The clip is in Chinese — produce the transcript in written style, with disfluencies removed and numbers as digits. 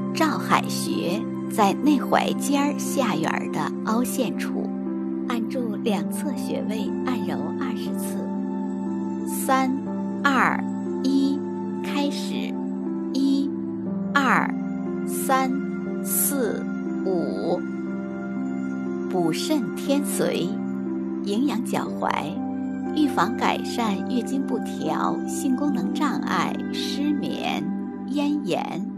照海穴在内踝尖下缘的凹陷处，按住两侧穴位按揉20次。3、2、1，开始。1、2、3、4、5。补肾添髓，营养脚踝，预防改善月经不调、性功能障碍、失眠、咽炎。